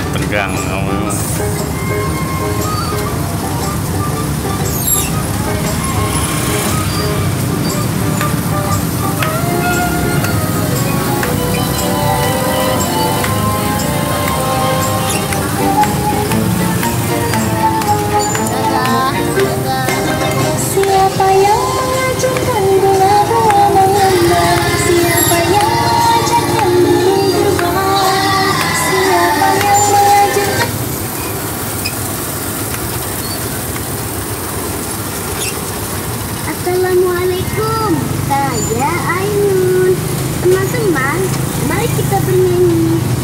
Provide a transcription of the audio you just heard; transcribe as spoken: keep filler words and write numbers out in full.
tegang. Siapa yang mengajarkan bunga-bunga mengembang? Siapa yang mengajarkan burung terbang? Siapa yang mengajarkan? Assalamualaikum, saya Ainun. Teman-teman, mari kita bernyanyi.